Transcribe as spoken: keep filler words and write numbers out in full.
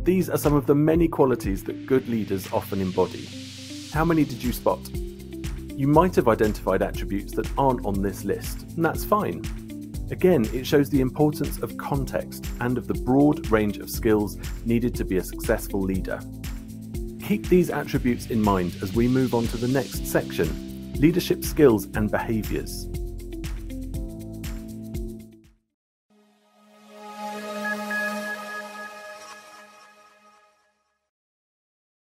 These are some of the many qualities that good leaders often embody. How many did you spot? You might have identified attributes that aren't on this list, and that's fine. Again, it shows the importance of context and of the broad range of skills needed to be a successful leader. Keep these attributes in mind as we move on to the next section, leadership skills and behaviours.